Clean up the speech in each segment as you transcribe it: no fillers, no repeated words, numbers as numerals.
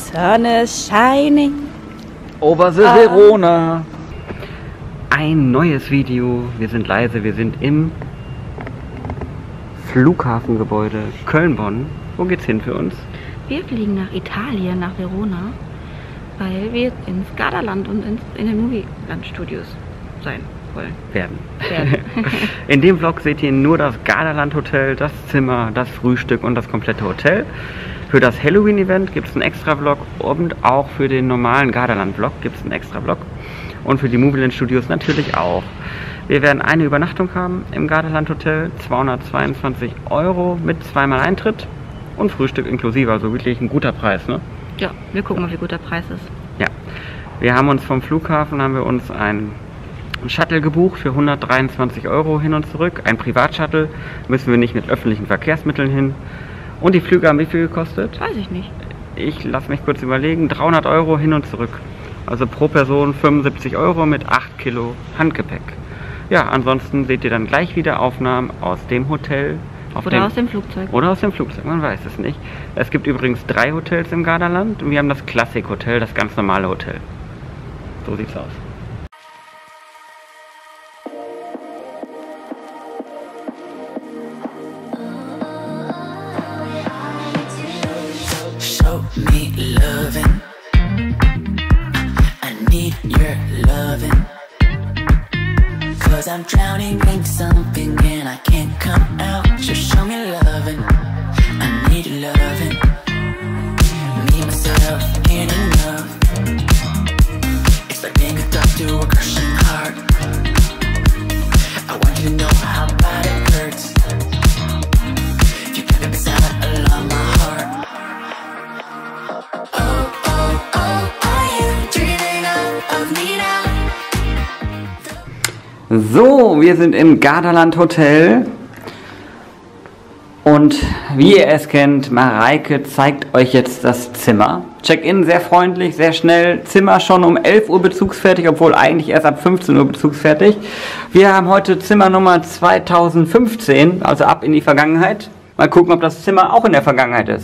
sun is shining. Over the Verona. Ein neues Video. Wir sind leise. Wir sind im Flughafengebäude Köln-Bonn. Wo geht's hin für uns? Wir fliegen nach Italien, nach Verona, weil wir ins Gardaland und in den Movieland-Studios sein wollen. Werden. In dem Vlog seht ihr nur das Gardaland Hotel, das Zimmer, das Frühstück und das komplette Hotel. Für das Halloween-Event gibt es einen extra Vlog und auch für den normalen Gardaland-Vlog gibt es einen extra Vlog. Und für die Movieland-Studios natürlich auch. Wir werden eine Übernachtung haben im Gardaland Hotel, 222 € mit zweimal Eintritt und Frühstück inklusive, also wirklich ein guter Preis, ne? Ja, wir gucken mal, wie gut der Preis ist. Ja, wir haben uns vom Flughafen ein Shuttle gebucht für 123 € hin und zurück. Ein Privatshuttle, müssen wir nicht mit öffentlichen Verkehrsmitteln hin. Und die Flüge haben wie viel gekostet? Weiß ich nicht. Ich lasse mich kurz überlegen, 300 € hin und zurück. Also pro Person 75 € mit 8 Kilo Handgepäck. Ja, ansonsten seht ihr dann gleich wieder Aufnahmen aus dem Hotel. Oder aus dem Flugzeug. Oder aus dem Flugzeug, man weiß es nicht. Es gibt übrigens 3 Hotels im Gardaland und wir haben das Classic Hotel, das ganz normale Hotel. So sieht's aus. Show me loving. I need your loving. 'Cause I'm drowning in something and I can't come out. Just show me loving. I need loving. Me, myself, ain't enough. It's like being a doctor to a crushing heart. I want you to know how bad it hurts. You got me beside along my heart. Oh, oh, oh, are you dreaming of me now? So, wir sind im Gardaland Hotel und wie ihr es kennt, Mareike zeigt euch jetzt das Zimmer. Check-in sehr freundlich, sehr schnell, Zimmer schon um 11 Uhr bezugsfertig, obwohl eigentlich erst ab 15 Uhr bezugsfertig. Wir haben heute Zimmer Nummer 2015, also ab in die Vergangenheit. Mal gucken, ob das Zimmer auch in der Vergangenheit ist.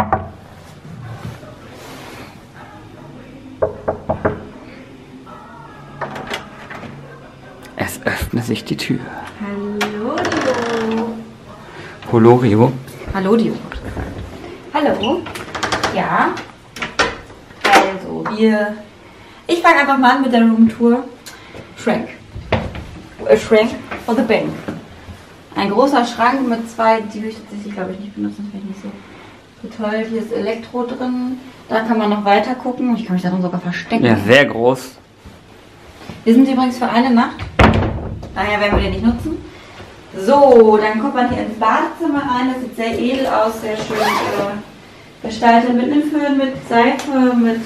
Es öffnet sich die Tür. Hallo, Dio. Holorio. Hallo, Dio. Hallo. Ja. Also, ich fange einfach mal an mit der Roomtour. Schrank. Schrank for the bank. Ein großer Schrank mit 2, die will ich tatsächlich, glaube ich, nicht benutzen, das finde ich nicht so toll. Hier ist Elektro drin. Da kann man noch weiter gucken. Ich kann mich darin sogar verstecken. Ja, sehr groß. Wir sind übrigens für eine Nacht. Daher werden wir den nicht nutzen. So, dann kommt man hier ins Badezimmer rein. Das sieht sehr edel aus, sehr schön gestaltet mit einem Föhn, mit Seife, mit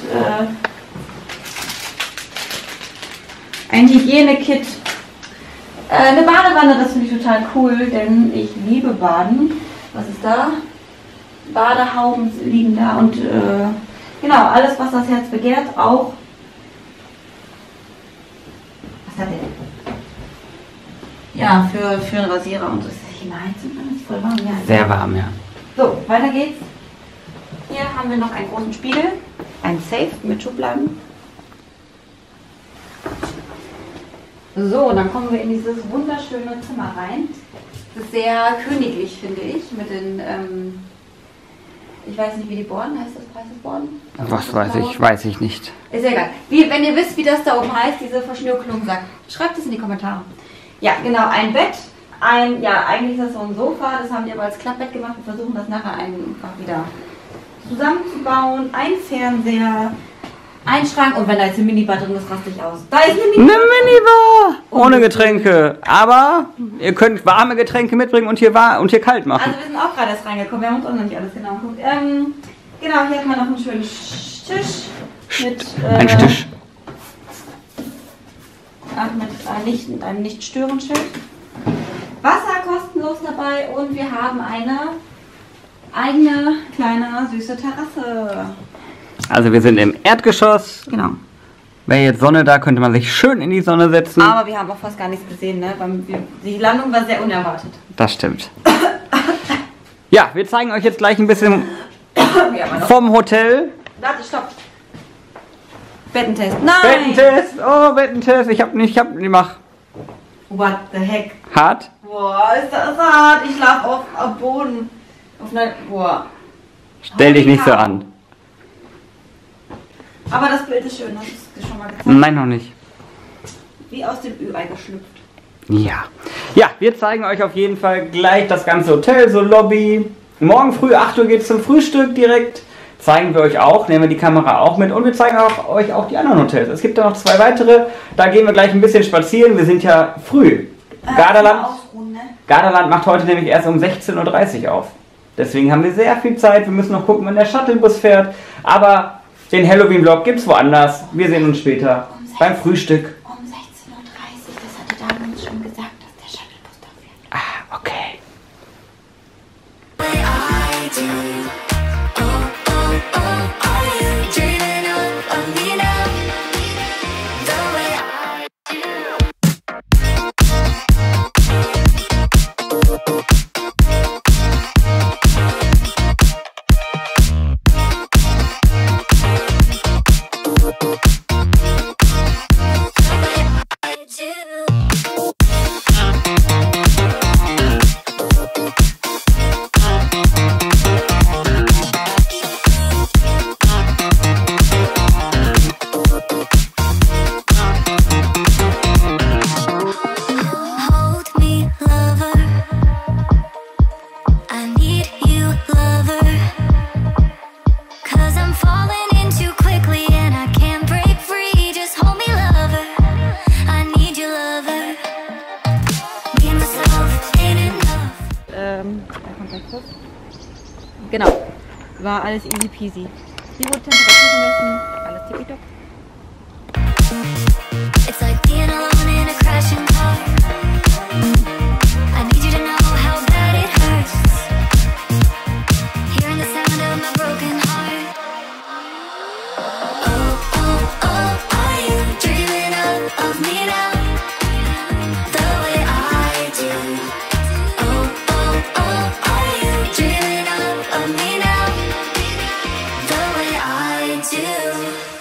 ein Hygienekit. Eine Badewanne, das finde ich total cool, denn ich liebe Baden. Was ist da? Badehauben liegen da und genau, alles was das Herz begehrt, auch. Was hat der? Ja, für einen Rasierer und so. Ist das hier eine Heizung? Das ist voll warm, ja. Sehr warm, ja. So, weiter geht's. Hier haben wir noch einen großen Spiegel, ein Safe mit Schubladen. So, dann kommen wir in dieses wunderschöne Zimmer rein. Das ist sehr königlich, finde ich, mit den, ich weiß nicht, wie die Borden heißt, heißt das Borden? Was weiß ich nicht. Ist ja egal. Wenn ihr wisst, wie das da oben heißt, diese Verschnörkelung sagt, schreibt es in die Kommentare. Ja, genau, ein Bett, ja, eigentlich ist das so ein Sofa, das haben die aber als Klappbett gemacht. Wir versuchen das nachher einfach wieder zusammenzubauen. Ein Fernseher, ein Schrank und wenn da jetzt eine Minibar drin ist, raste ich aus. Da ist eine Minibar! Eine Minibar! Ohne Getränke. Aber ihr könnt warme Getränke mitbringen und hier kalt machen. Also wir sind auch gerade erst reingekommen, wir haben uns auch noch nicht alles genau geguckt. Genau, hier hat man noch einen schönen Tisch mit... Ein Tisch. Mit einem Nicht-Stören-Schild. Wasser kostenlos dabei und wir haben eine eigene kleine süße Terrasse. Also wir sind im Erdgeschoss. Genau. Wäre jetzt Sonne da, könnte man sich schön in die Sonne setzen. Aber wir haben auch fast gar nichts gesehen, ne? Die Landung war sehr unerwartet. Das stimmt. Ja, wir zeigen euch jetzt gleich ein bisschen vom Hotel. Warte, stopp. Bettentest. Nein! Bettentest! Oh, Bettentest! Mach. What the heck? Hart? Boah, ist das hart. Ich schlafe auf Boden. Boah. Stell dich nicht so an. Aber das Bild ist schön, hast du es schon mal gezeigt? Nein, noch nicht. Wie aus dem Ü-Ei geschlüpft. Ja. Ja, wir zeigen euch auf jeden Fall gleich das ganze Hotel, so Lobby. Morgen früh 8 Uhr geht es zum Frühstück direkt. Zeigen wir euch auch, nehmen wir die Kamera auch mit und wir zeigen euch auch die anderen Hotels. Es gibt da noch 2 weitere, da gehen wir gleich ein bisschen spazieren. Wir sind ja früh. Gardaland macht heute nämlich erst um 16:30 Uhr auf. Deswegen haben wir sehr viel Zeit. Wir müssen noch gucken, wenn der Shuttlebus fährt. Aber den Halloween-Vlog gibt es woanders. Wir sehen uns später beim Frühstück. Um 16:30 Uhr, das hatte Daniel uns schon gesagt, dass der Shuttlebus da fährt. Ah, okay. Genau, war alles easy peasy. Die wurde Temperatur gemessen, alles tippitopp. It's like being alone in a crashing car. I need you to know how bad it hurts. Hearing the sound of my broken heart. Oh, oh, oh, are you dreaming of me now? The way I do. Oh, oh, oh, are you dreaming of me now? The way I do.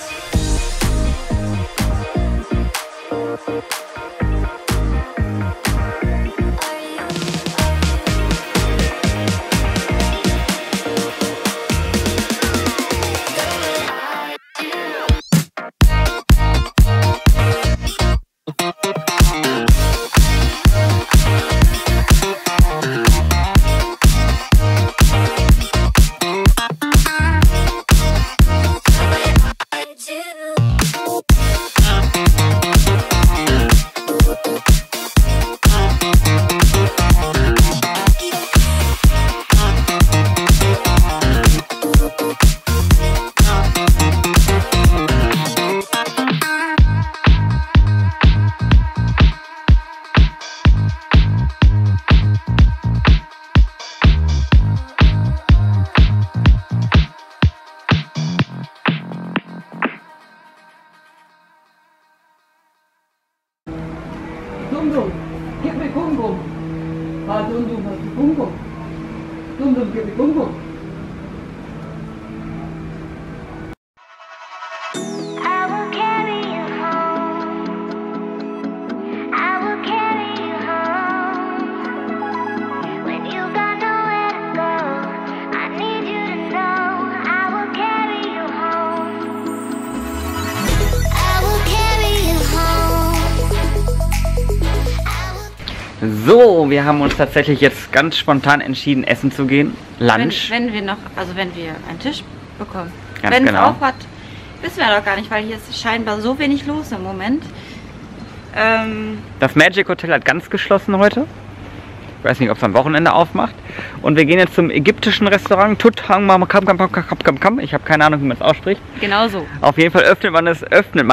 Dum-Dum, gib mir Kum-Kum. Ah, Dum-Dum, hast du Kum-Kum? Dum-Dum, gib mir Kum-Kum. So, wir haben uns tatsächlich jetzt ganz spontan entschieden, essen zu gehen. Lunch. Wenn wir einen Tisch bekommen. Ganz wenn genau. es auf hat, wissen wir doch gar nicht, weil hier ist scheinbar so wenig los im Moment. Das Magic Hotel hat ganz geschlossen heute. Ich weiß nicht, ob es am Wochenende aufmacht. Und wir gehen jetzt zum ägyptischen Restaurant Tutankamon. Ich habe keine Ahnung, wie man es ausspricht. Genau so. Auf jeden Fall öffnet es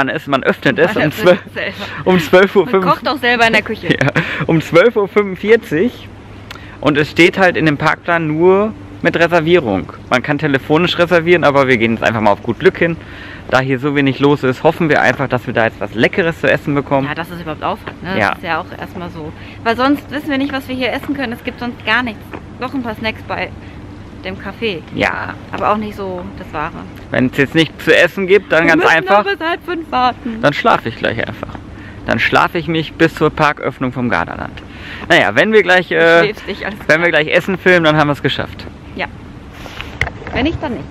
um 12:05 Uhr. Man kocht auch selber in der Küche. Ja, um 12:45 Uhr. Und es steht halt in dem Parkplan nur mit Reservierung. Man kann telefonisch reservieren, aber wir gehen jetzt einfach mal auf gut Glück hin. Da hier so wenig los ist, hoffen wir einfach, dass wir da jetzt was Leckeres zu essen bekommen. Ja, dass es überhaupt aufhat, ne? Ja. Das ist ja auch erstmal so. Weil sonst wissen wir nicht, was wir hier essen können. Es gibt sonst gar nichts. Noch ein paar Snacks bei. dem Café. Ja. Aber auch nicht so das Wahre. Wenn es jetzt nichts zu essen gibt, dann ganz einfach. Wir müssen noch bis 4:30 warten. Dann schlafe ich gleich einfach. Dann schlafe ich mich bis zur Parköffnung vom Gardaland. Naja, wenn wir gleich, wenn wir gleich Essen filmen, dann haben wir es geschafft. Ja. Wenn nicht, dann nicht.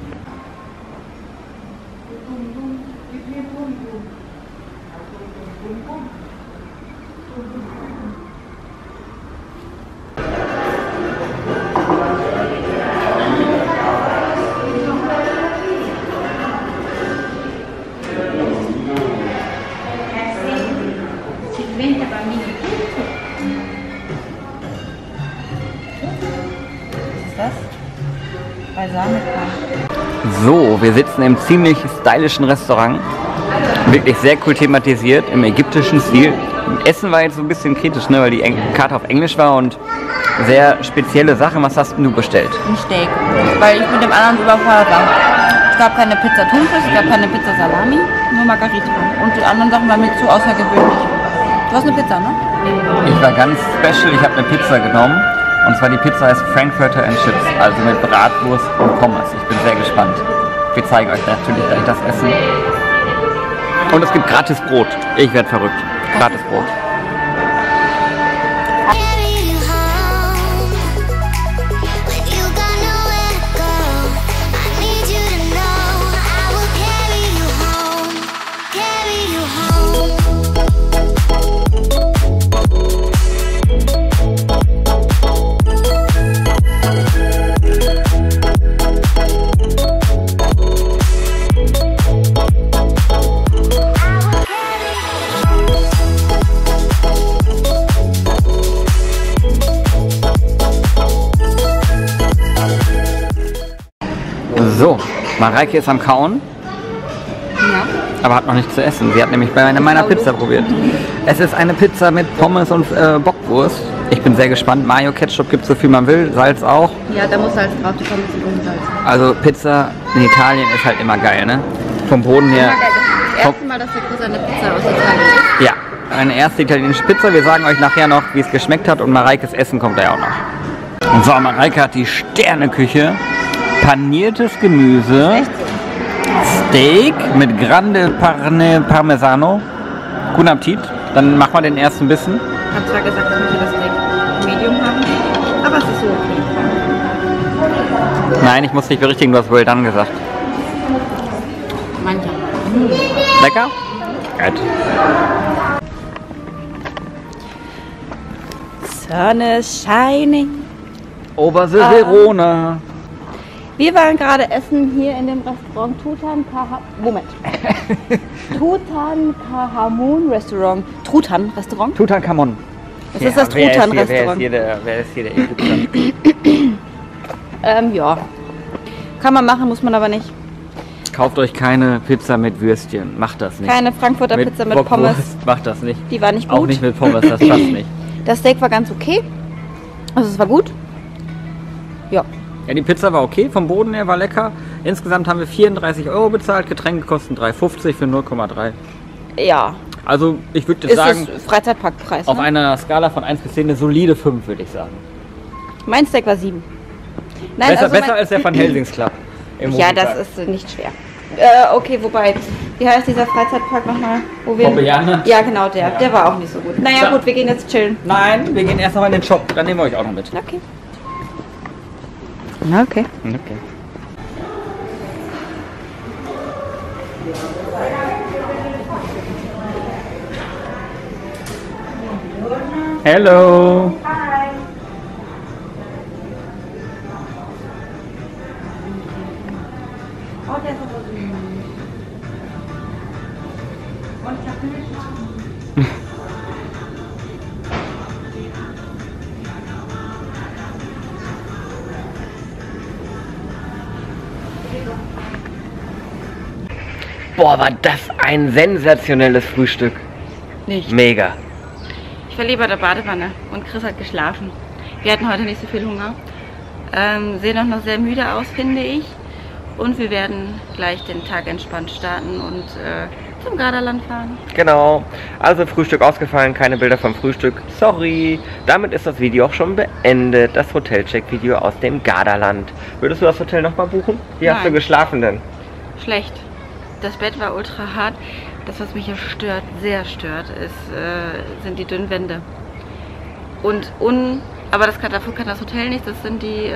So, wir sitzen im ziemlich stylischen Restaurant. Wirklich sehr cool thematisiert, im ägyptischen Stil. Essen war jetzt so ein bisschen kritisch, ne, weil die Karte auf Englisch war und sehr spezielle Sachen. Was hast denn du bestellt? Ein Steak, weil ich mit dem anderen überfordert war. Es gab keine Pizza Thunfisch, es gab keine Pizza Salami, nur Margarita. Und die anderen Sachen waren mir zu außergewöhnlich. Du hast eine Pizza, ne? Ich war ganz special, ich habe eine Pizza genommen. Und zwar die Pizza heißt Frankfurter and Chips, also mit Bratwurst und Pommes. Ich bin sehr gespannt. Wir zeigen euch natürlich gleich das Essen. Und es gibt gratis Brot. Ich werde verrückt. Gratis Brot. So, Mareike ist am Kauen, Ja. aber hat noch nichts zu essen. Sie hat nämlich bei meiner Pizza probiert. Es ist eine Pizza mit Pommes und Bockwurst. Ich bin sehr gespannt. Mayo, Ketchup gibt so viel man will, Salz auch. Ja, da muss Salz drauf, die kommen ein bisschen ohne Salz. Also Pizza in Italien ist halt immer geil, ne? Vom Boden her. Das erste Mal, dass der Chris eine Pizza aus Italien isst. Ja, eine erste italienische Pizza. Wir sagen euch nachher noch, wie es geschmeckt hat und Mareikes Essen kommt da ja auch noch. Und so, Mareike hat die Sterneküche. Paniertes Gemüse, Echt? Steak mit Grande Parmesano. Guten Appetit. Dann machen wir den ersten Bissen. Ich habe zwar gesagt, ich möchte das Steak Medium haben, aber es ist so okay. Nein, ich muss dich berichtigen, du hast well done gesagt. Mancher. Lecker? Gut. Sun is shining. Over the Verona. Wir waren gerade essen hier in dem Restaurant Tutankhamun Restaurant. Truthahn Restaurant? Tutankamon. Das ist das Truthahn Restaurant. Wer ist hier der Ägypter? Ja. Kann man machen, muss man aber nicht. Kauft euch keine Pizza mit Würstchen. Macht das nicht. Keine Frankfurter Pizza mit Bockwurst. Pommes. Macht das nicht. Die war nicht gut. Auch nicht mit Pommes, das passt nicht. Das Steak war ganz okay. Also es war gut. Ja. Ja, die Pizza war okay, vom Boden her war lecker. Insgesamt haben wir 34 € bezahlt, Getränke kosten 3,50 für 0,3. Ja. Also ich würde jetzt sagen, ist Freizeitparkpreis. auf Ne? einer Skala von 1 bis 10 eine solide 5, würde ich sagen. Mein Steak war 7. Nein, Besser als der von Helsings Club. im Ja, Montag. das ist nicht schwer. Okay, wobei, wie heißt dieser Freizeitpark nochmal? Pompeiana? Ja, genau, der. Ja. Der war auch nicht so gut. Naja, Ja. gut, wir gehen jetzt chillen. Nein, wir gehen erst noch mal in den Shop, dann nehmen wir euch auch noch mit. Okay. Okay. Okay. Hello. Hi. Oh, der ist aber süß. Und ich hab Milch. Boah, war das ein sensationelles Frühstück. Nicht. Mega. Ich war lieber in der Badewanne und Chris hat geschlafen. Wir hatten heute nicht so viel Hunger. Sehen auch noch sehr müde aus, finde ich. Und wir werden gleich den Tag entspannt starten und zum Gardaland fahren. Genau. Also Frühstück ausgefallen, keine Bilder vom Frühstück. Sorry. Damit ist das Video auch schon beendet. Das Hotelcheck-Video aus dem Gardaland. Würdest du das Hotel nochmal buchen? Wie hast du geschlafen denn? Schlecht. Das Bett war ultra hart. Das, was mich hier stört, sehr stört, sind die dünnen Wände. Aber dafür kann das Hotel nicht. Das sind die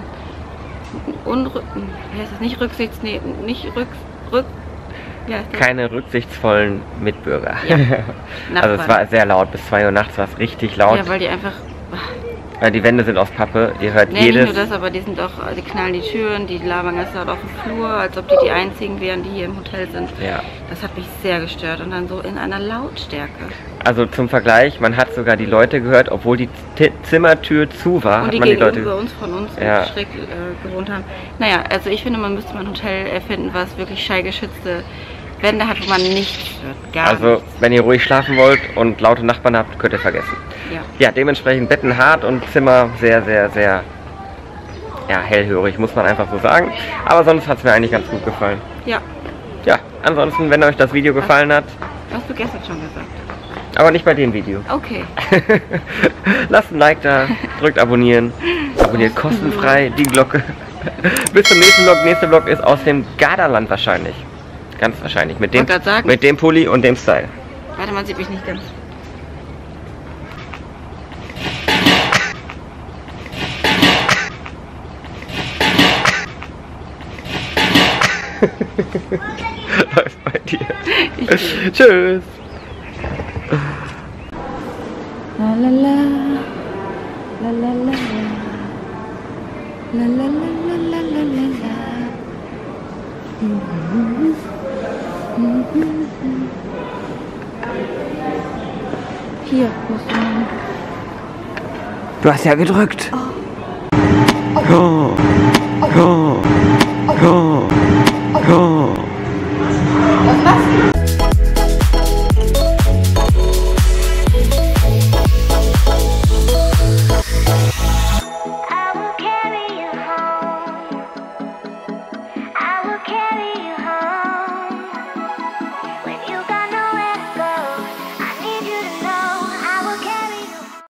keine rücksichtsvollen Mitbürger. Ja. Also es war sehr laut. Bis 2 Uhr nachts war es richtig laut. Ja, weil die einfach... Die Wände sind aus Pappe. Ihr hört jedes... Nicht nur das, aber die knallen die Türen, die labern ganz laut auf dem Flur, als ob die einzigen wären, die hier im Hotel sind. Ja. Das hat mich sehr gestört und dann so in einer Lautstärke. Also zum Vergleich, man hat sogar die Leute gehört, obwohl die Zimmertür zu war. Und die gegenüber von uns schräg gewohnt haben. Naja, also ich finde, man müsste mal ein Hotel erfinden, was wirklich schallgeschützte Wände hat, wo man nichts hört. Also, wenn ihr ruhig schlafen wollt und laute Nachbarn habt, könnt ihr vergessen. Ja, dementsprechend Betten hart und Zimmer sehr, sehr, sehr hellhörig, muss man einfach so sagen. Aber sonst hat es mir eigentlich ganz gut gefallen. Ja. Ja, ansonsten, wenn euch das Video gefallen hat... Hast du gestern schon gesagt. Aber nicht bei dem Video. Okay. Lasst ein Like da, drückt abonnieren. Abonniert kostenfrei die Glocke. Bis zum nächsten Vlog. Nächster Vlog ist aus dem Gardaland wahrscheinlich. Ganz wahrscheinlich. Mit dem Pulli und dem Style. Warte, man sieht mich nicht ganz. Läuft bei dir. Tschüss. La la la. La la la la. La la la la la la la. Hier musst du mal. Du hast ja gedrückt. Oh. Oh. Oh. Oh. Oh.